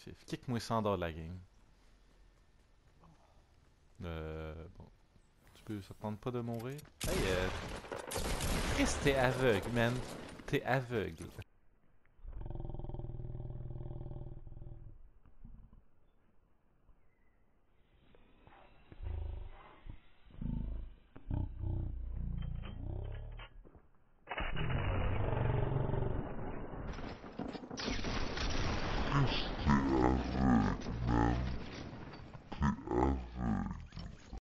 agressif. Kick-moi ça en dehors de la game. Bon. Ça te tente pas de mourir? Hey, Chris, t'es aveugle, man. T'es aveugle.